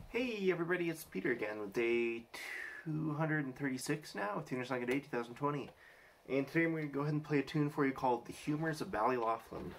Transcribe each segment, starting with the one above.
Hey everybody, it's Peter again with day 236 now of Tuner's Song a Day 2020. And today I'm going to go ahead and play a tune for you called The Humours of Ballylaughlin.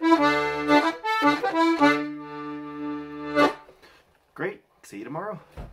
Great. See you tomorrow.